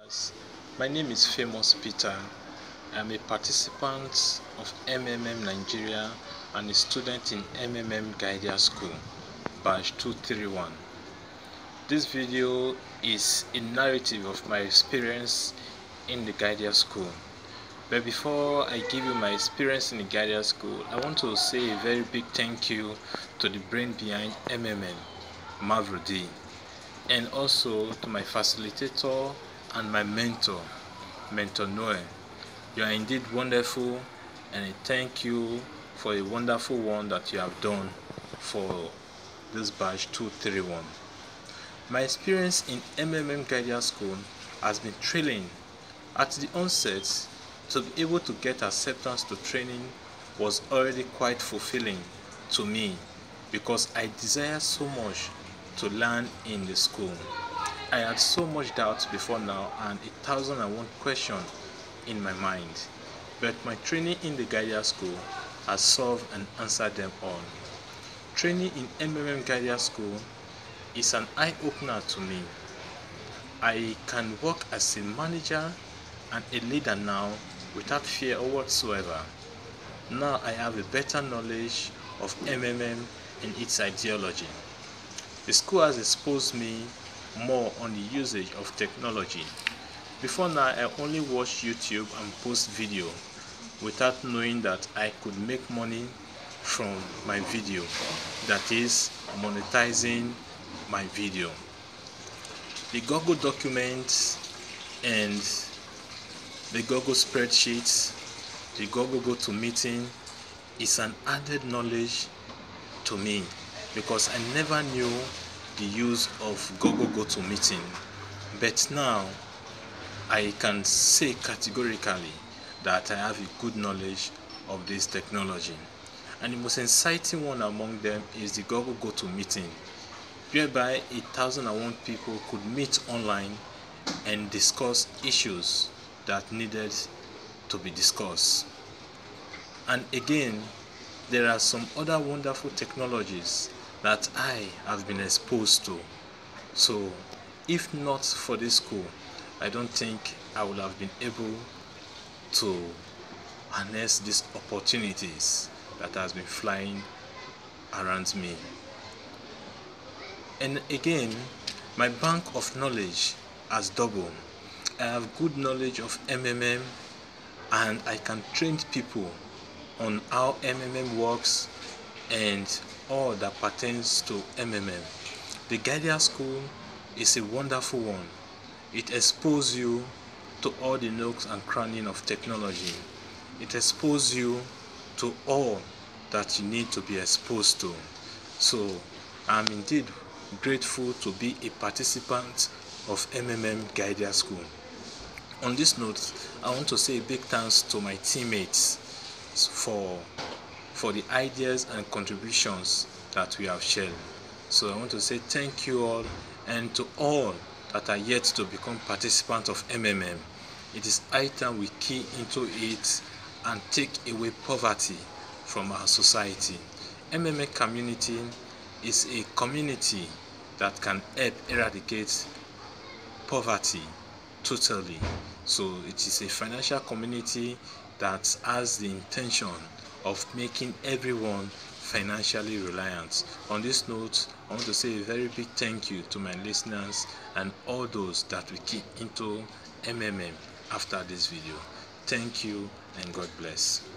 Yes, my name is Famous Peter. I'm a participant of MMM Nigeria and a student in MMM Guidea School, batch 231. This video is a narrative of my experience in the Guidea School. But before I give you my experience in the Guidea School, I want to say a very big thank you to the brain behind MMM, Mavrudi, and also to my facilitator and my mentor, Mentor Noel. You are indeed wonderful, and I thank you for a wonderful one that you have done for this batch 231. My experience in MMM Guidea School has been thrilling. At the onset, to be able to get acceptance to training was already quite fulfilling to me because I desired so much to learn in the school. I had so much doubts before now and 1,001 questions in my mind, but my training in the Guidea School has solved and answered them all. Training in MMM Guidea School is an eye-opener to me. I can work as a manager and a leader now without fear whatsoever. Now I have a better knowledge of MMM and its ideology. The school has exposed me more on the usage of technology. Before now, I only watched YouTube and post video without knowing that I could make money from my video, that is, monetizing my video. The Google Documents and the Google Spreadsheets, the Google GoToMeeting is an added knowledge to me because I never knew the use of Google GoToMeeting, but now I can say categorically that I have a good knowledge of this technology. And the most exciting one among them is the Google GoToMeeting, whereby 1,001 people could meet online and discuss issues that needed to be discussed. And again, there are some other wonderful technologies that I have been exposed to. So if not for this school, I don't think I would have been able to harness these opportunities that has been flying around me. And again, my bank of knowledge has doubled. I have good knowledge of MMM and I can train people on how MMM works and all that pertains to MMM. The Guidea School is a wonderful one. It exposes you to all the nooks and crannies of technology. It exposes you to all that you need to be exposed to. So I'm indeed grateful to be a participant of MMM Guidea School. On this note, I want to say a big thanks to my teammates for the ideas and contributions that we have shared. So I want to say thank you all, and to all that are yet to become participants of MMM. It is high time we key into it and take away poverty from our society. MMM community is a community that can help eradicate poverty totally. So it is a financial community that has the intention of making everyone financially reliant. On this note, I want to say a very big thank you to my listeners and all those that will key into MMM after this video. Thank you and God bless.